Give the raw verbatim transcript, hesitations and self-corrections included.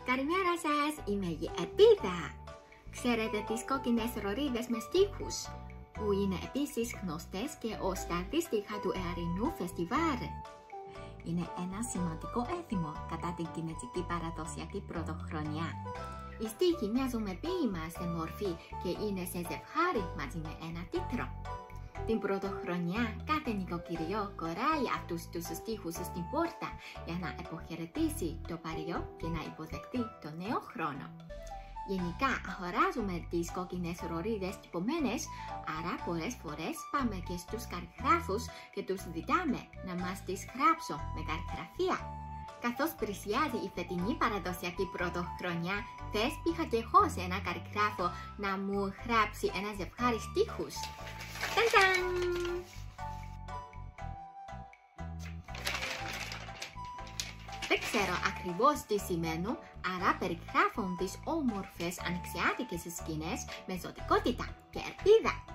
Καλημέρα σας, είμαι η Ελπίδα. Ξέρετε τις κόκκινες ρορίδες με στίχους, που είναι επίσης γνωστές και ως τα αντίστοιχα του Εαρινού φεστιβάλ. Είναι ένα σημαντικό έθιμο κατά την κινέζικη παραδοσιακή πρωτοχρονιά. Οι στίχοι μοιάζουν με ποίημα σε μορφή και είναι σε ζευγάρι μαζί με ένα τίτλο. Την πρωτοχρονιά, κάθε νοικοκυριό κοράει αυτούς τους στίχους στην πόρτα για να αποχαιρετήσει το παλιό και να υποδεχτεί το νέο χρόνο. Γενικά, αγοράζουμε τις κόκκινες ρορίδες τυπωμένες, άρα πολλές φορές πάμε και στους καλλιγράφους και τους ζητάμε να μας τις γράψουν με καλλιγραφία. Καθώς πλησιάζει η φετινή παραδοσιακή πρωτοχρονιά, θες πήγα και εγώ σε ένα καλλιγράφο να μου γράψει ένα ζευγάρι στίχους. Ταν-ταν! Δεν ξέρω ακριβώς τι σημαίνουν, άρα περιγράφουν τις όμορφες ανοιξιάτικες σκηνές με ζωτικότητα και ελπίδα.